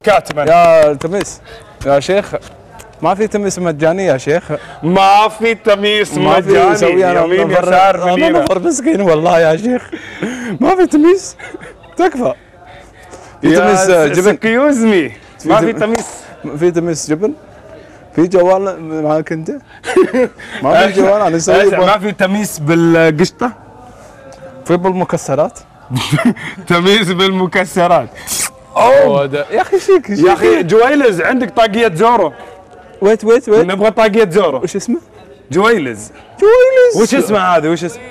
كاتبا. يا تميس يا شيخ، ما في تميس مجاني يا شيخ. ما في تميس مجاني يمين يسار انا نفر مسكين والله يا شيخ. ما في تميس، تكفى. في تميس جبن. اكسكيوز مي، ما في تميس. في تميس جبن. في جوال معك انت؟ ما في جوال انا اسوي. ما في تميس بالقشطه؟ في بالمكسرات. تميس بالمكسرات. يا اخي شيك يا اخي جويلز، عندك طاقية زورو؟ ويت نبغى طاقية زورو. وش اسمه؟ جويلز. وش اسمه هذا؟ وش اسمه؟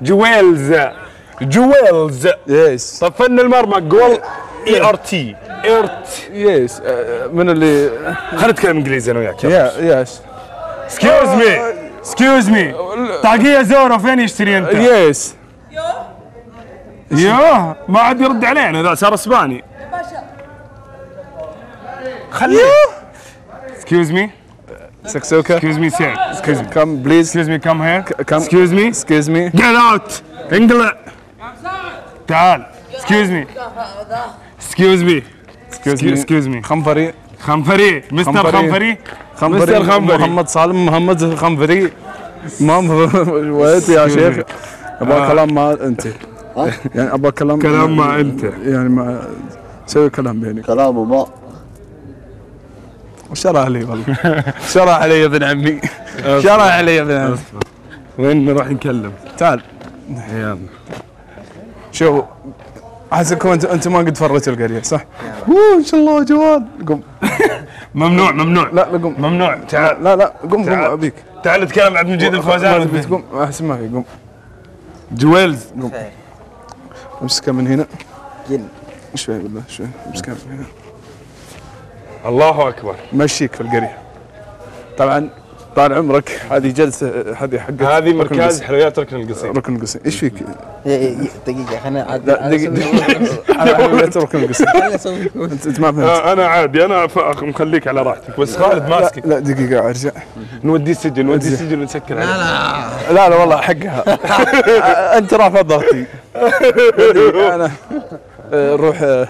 جويلز. يس. طب فن المرمى جول ERT. يس. من اللي خلينا نتكلم انجليزي انا وياك. يس. اكسكيوز مي طاقية زورو فين يشتري انت؟ يس. يوه ما عاد يرد علينا ذا، صار اسباني. خليه. Excuse me. سكسوكا. Excuse me sir. Excuse me. Come please. Excuse me come here. Excuse me. Get out. انقلع. تعال. Excuse me. Excuse me. خنفري. مستر خنفري. محمد سالم محمد خنفري. ويت يا شيخ. ابغى كلام ما انت. يعني ابغى كلام ما انت. يعني ما سوي كلام بينك. كلامه ما شرح لي والله. شرح علي يا ابن عمي. شرح علي يا ابن عمي. وين نروح نكلم؟ تعال. يلا. شو احسكم انت ما قد فريتوا القريه صح؟ ان شاء الله جوال. قم. ممنوع. لا قم. ممنوع. تعال. لا قم ابيك. تعال نتكلم عبد المجيد الفوزان. قم احس ما في. قم. جويلز. قم. امسكها من هنا. جن. شوي بالله شوي. امسكها من هنا. الله اكبر. مشيك في القريه. طبعا طال عمرك هذه جلسه، هذه حقت هذه مركز حلويات ركن القصيم. ركن القصيم. ايش فيك؟ دقيقة خلينا عاد. لا دقيقه. انا حلويات ركن القصيم. انت ما فهمت. انا عادي، انا مخليك على راحتك، بس خالد ماسكك. لا دقيقه ارجع. نوديه السجن ونسكر عليه. لا والله حقها. انت رافع ضغطي. انا روح.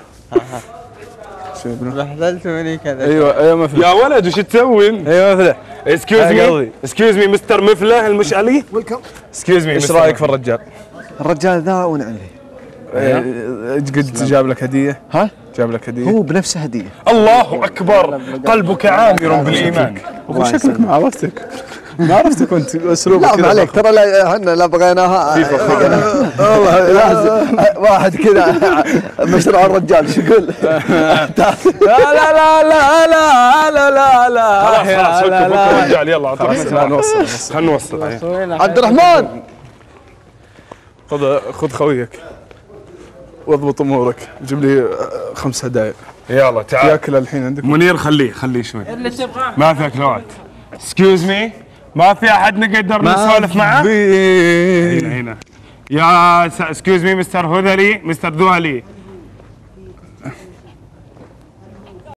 بهدلتوني كذا. ايوه مفلح. يا ولد وش تسوي؟ ايوه مفلح. اسكيوز مي مستر مفله المشعلي. اسكيوز مي. ايش رايك في الرجال؟ الرجال ذا ونعم عليه. قد جاب لك هديه؟ ها؟ جاب لك هديه؟ هو بنفسه هديه. الله اكبر، قلبك عامر بالايمان. وشكلك ما عرفتك. ما عرفتك وانت اسلوبك. لا ما عليك، ترى احنا لا بغيناها. والله لازم واحد كذا مشروع الرجال شو يقول؟ لا خلاص فك الرجال يلا. خلنا نوصل. عبد الرحمن خذ خويك واضبط امورك. جيب لي 5 هدايا. يلا تعال. ياكل الحين عندك منير. خليه شوي. اللي تبغاه. ما في اكلات. اكسكيوز مي، ما في احد نقدر نسولف معه؟ هنا يا اكسكيوز مي مستر هذلي، مستر ذوهلي.